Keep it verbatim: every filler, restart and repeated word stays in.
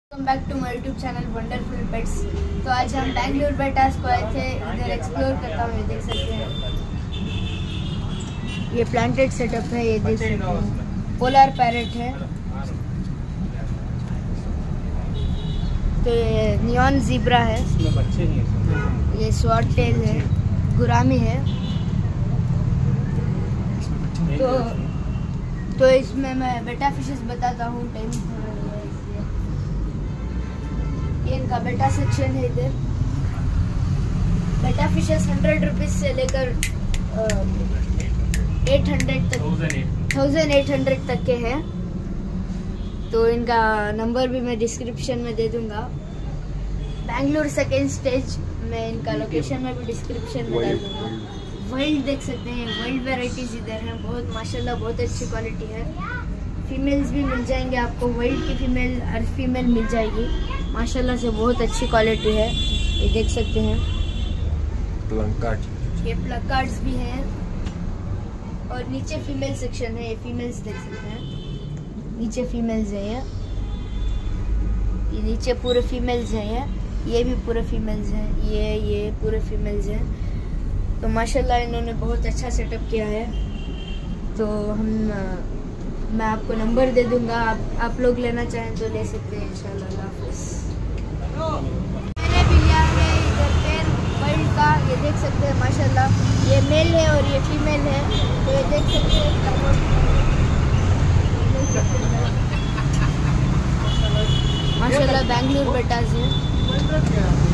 Welcome back to my YouTube channel wonderful pets. तो आज हम बैंगलोर बेटास को आए थे, इधर एक्सप्लोर करता हुए देख सकते हैं। ये प्लांटेड सेटअप है, ये देख सकते हैं। पोलर पैरेट है, तो ये नियॉन ज़ीब्रा है, ये स्वॉट टेल है, गुरामी है। तो तो इसमें मैं बेटा फिशेस बताता हूँ। टाइम ये इनका बेटा सेक्शन है। इधर बेटा फिशेस हंड्रेड रुपीज से लेकर एट हंड्रेड तक थाउजेंड एट हंड्रेड तक के हैं। तो इनका नंबर भी मैं डिस्क्रिप्शन में दे दूंगा। बैंगलोर सेकेंड स्टेज में इनका लोकेशन में भी डिस्क्रिप्शन में डाल दूंगा। वाइल्ड देख सकते हैं, वाइल्ड वेराइटीज इधर हैं, बहुत माशाल्लाह बहुत अच्छी क्वालिटी है। फीमेल्स भी मिल जाएंगे आपको, वाइल्ड की फीमेल हर फीमेल मिल जाएगी माशाल्लाह से, बहुत अच्छी क्वालिटी है। ये देख सकते हैं प्लकार्ड, ये प्लकार्ड्स भी हैं। और नीचे फीमेल सेक्शन है, ये फीमेल्स देख सकते हैं, नीचे फीमेल्स हैं। ये ये नीचे पूरे फीमेल्स हैं, ये ये भी पूरे फीमेल्स हैं, ये ये पूरे फीमेल्स हैं। तो माशाल्लाह इन्होंने बहुत अच्छा सेटअप किया है। तो हम मैं आपको नंबर दे दूंगा, आप आप लोग लेना चाहें तो ले सकते हैं इंशाल्लाह। हाफिज़। मैंने भी लिया है इधर पेयर वाइल्ड का, ये देख सकते हैं माशाल्लाह, ये मेल है और ये फीमेल है। तो ये देख सकते हैं माशाल्लाह बैंगलोर बेटास है।